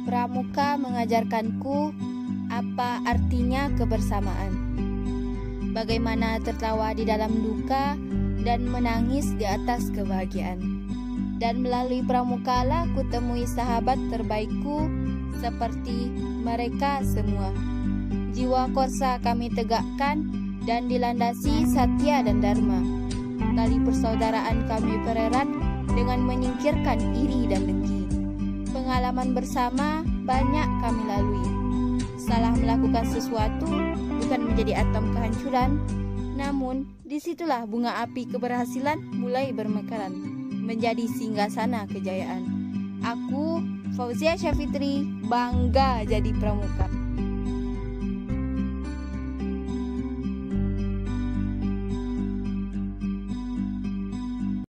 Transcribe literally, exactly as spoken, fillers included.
Pramuka mengajarkanku apa artinya kebersamaan. Bagaimana tertawa di dalam duka dan menangis di atas kebahagiaan. Dan melalui pramuka lah ku temui sahabat terbaikku seperti mereka semua. Jiwa korsa kami tegakkan dan dilandasi satya dan dharma. Tali persaudaraan kami pererat dengan menyingkirkan iri dan dengki. Pengalaman bersama banyak kami lalui. Salah melakukan sesuatu bukan menjadi atom kehancuran, namun disitulah bunga api keberhasilan mulai bermekaran, menjadi singgasana kejayaan. Aku, Fauzia Syafitri, bangga jadi pramuka.